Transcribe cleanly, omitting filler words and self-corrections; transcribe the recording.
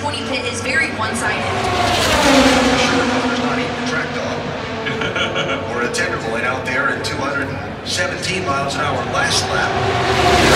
220 pit is very one-sided. Sure, Connor's not even a track dog. Or a tenderloin out there at 217 miles an hour last lap.